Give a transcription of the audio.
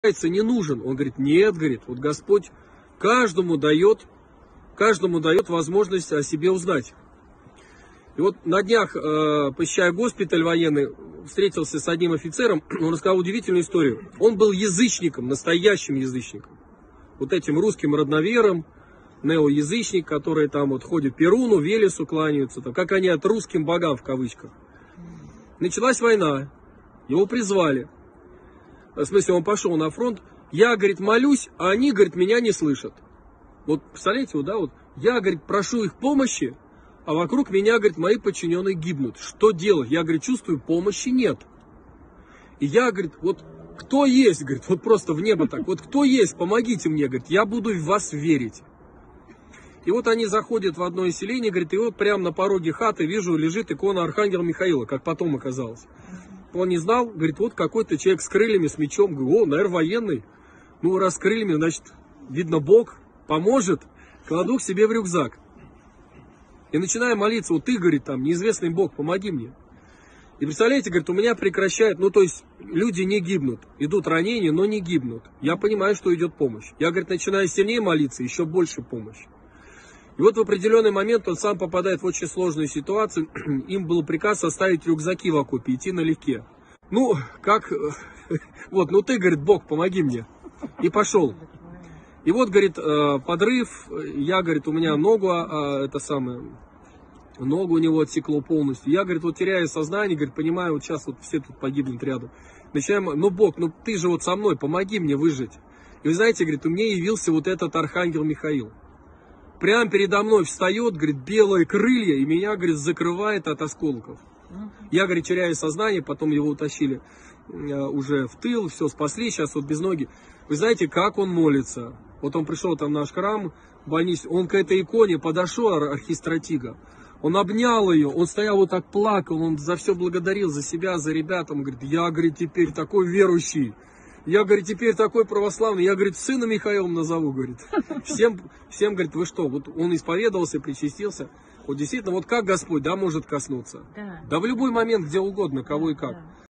не нужен. Он говорит, нет, говорит, вот Господь каждому дает возможность о себе узнать. И вот на днях, посещая госпиталь военный, встретился с одним офицером, он рассказал удивительную историю. Он был язычником, настоящим язычником. Вот этим русским родновером, неоязычник, которые там вот ходят Перуну, Велесу кланяются, там, как они от русским богам в кавычках. Началась война, его призвали. В смысле, он пошел на фронт. Я, говорит, молюсь, а они, говорит, меня не слышат. Вот, представляете, вот, да, вот. Я, говорит, прошу их помощи, а вокруг меня, говорит, мои подчиненные гибнут. Что делать? Я, говорит, чувствую, помощи нет. И я, говорит, вот кто есть, говорит, вот просто в небо так, вот кто есть, помогите мне, говорит, я буду в вас верить. И вот они заходят в одно из селений, говорит, и вот прямо на пороге хаты вижу, лежит икона Архангела Михаила, как потом оказалось. Он не знал, говорит, вот какой-то человек с крыльями, с мечом. Говорю, о, наверное, военный. Ну, раз с крыльями, значит, видно, Бог поможет. Кладу к себе в рюкзак. И начинаю молиться, вот ты, говорит, там, неизвестный Бог, помоги мне. И представляете, говорит, у меня прекращает, ну, то есть, люди не гибнут. Идут ранения, но не гибнут. Я понимаю, что идет помощь. Я, говорит, начинаю сильнее молиться, еще больше помощь. И вот в определенный момент он сам попадает в очень сложную ситуацию. Им был приказ оставить рюкзаки в окопе, идти налегке. Ну, как, вот, ну ты, говорит, Бог, помоги мне. И пошел. И вот, говорит, подрыв, я, говорит, у меня ногу, ногу у него отсекло полностью. Я, говорит, вот теряю сознание, говорит, понимаю, вот сейчас вот все тут погибнут рядом. Начинаем, ну, Бог, ну ты же вот со мной, помоги мне выжить. И вы знаете, говорит, у меня явился вот этот Архангел Михаил. Прямо передо мной встает, говорит, белые крылья, и меня, говорит, закрывает от осколков. Я, говорит, теряю сознание, потом его утащили уже в тыл, все, спасли, сейчас вот без ноги. Вы знаете, как он молится? Вот он пришел там в наш храм, в больницу, он к этой иконе подошел, архистратига, он обнял ее, он стоял вот так, плакал, он за все благодарил, за себя, за ребят, он говорит, я, говорит, теперь такой верующий. Я, говорит, теперь такой православный, я, говорит, сына Михаилом назову, говорит. Всем, говорит, вы что, вот он исповедовался, причастился. Вот действительно, вот как Господь, да, может коснуться? Да в любой момент, где угодно, кого и как.